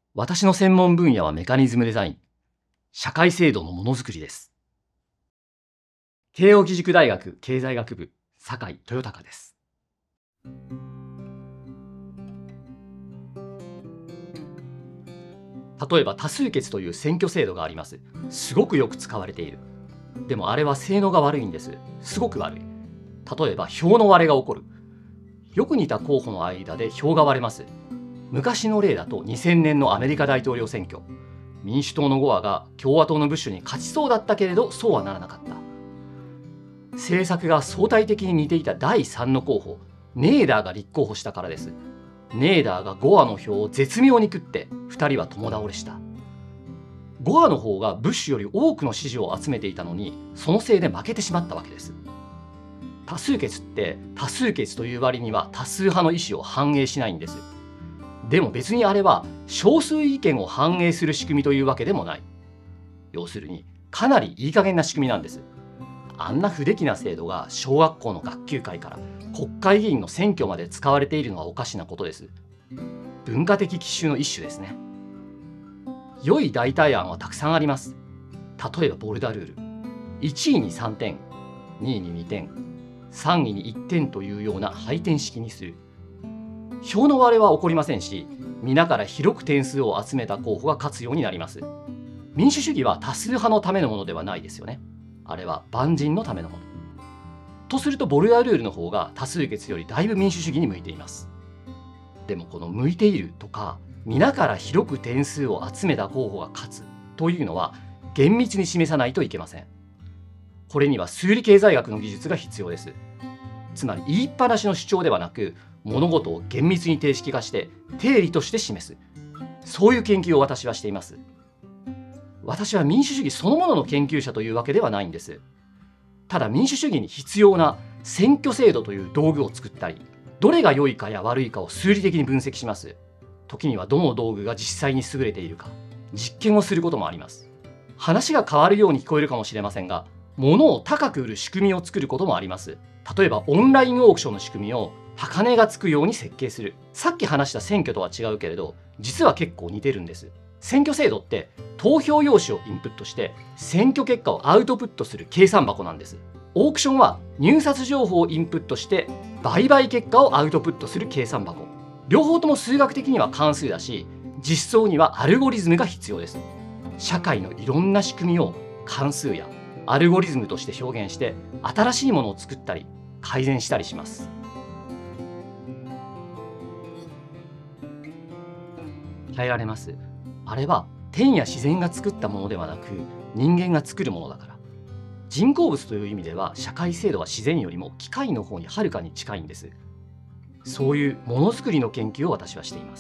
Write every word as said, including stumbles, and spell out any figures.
私の専門分野はメカニズムデザイン、社会制度のものづくりです。慶應義塾大学経済学部、酒井豊隆です。例えば多数決という選挙制度があります。すごくよく使われている。でもあれは性能が悪いんです。すごく悪い。例えば票の割れが起こる。よく似た候補の間で票が割れます。昔の例だとにせんねんのアメリカ大統領選挙。民主党のゴアが共和党のブッシュに勝ちそうだったけれど、そうはならなかった。政策が相対的に似ていただいさんの候補、ネーダーが立候補したからです。ネーダーがゴアの票を絶妙に食ってふたりは共倒れした。ゴアの方がブッシュより多くの支持を集めていたのに、そのせいで負けてしまったわけです。多数決って多数決という割には多数派の意思を反映しないんです。でも別にあれは少数意見を反映する仕組みというわけでもない。要するにかなりいい加減な仕組みなんです。あんな不出来な制度が小学校の学級会から国会議員の選挙まで使われているのはおかしなことです。文化的奇襲の一種ですね。良い代替案はたくさんあります。例えばボルダルール。いちいにさんてん、にいににてん、さんいにいってんというような配点式にする。票の割れは起こりませんし、皆から広く点数を集めた候補が勝つようになります。民主主義は多数派のためのものではないですよね。あれは万人のためのもの。とするとボルダルールの方が多数決よりだいぶ民主主義に向いています。でもこの向いているとか、皆から広く点数を集めた候補が勝つというのは厳密に示さないといけません。これには数理経済学の技術が必要です。つまり言いっぱなしの主張ではなく、物事を厳密に定式化して定理として示す。そういう研究を私はしています。私は民主主義そのものの研究者というわけではないんです。ただ民主主義に必要な選挙制度という道具を作ったり、どれが良いかや悪いかを数理的に分析します。時にはどの道具が実際に優れているか、実験をすることもあります。話が変わるように聞こえるかもしれませんが、物を高く売る仕組みを作ることもあります。例えばオンラインオークションの仕組みを高値がつくように設計する。さっき話した選挙とは違うけれど、実は結構似てるんです。選挙制度って投票用紙をインプットして選挙結果をアウトプットする計算箱なんです。オークションは入札情報をインプットして売買結果をアウトプットする計算箱。両方とも数学的には関数だし、実装にはアルゴリズムが必要です。社会のいろんな仕組みを関数やアルゴリズムとして表現して新しいものを作ったり改善したりします。変えられます。あれは天や自然が作ったものではなく、人間が作るものだから。人工物という意味では社会制度は自然よりも機械の方にはるかに近いんです。そういうものづくりの研究を私はしています。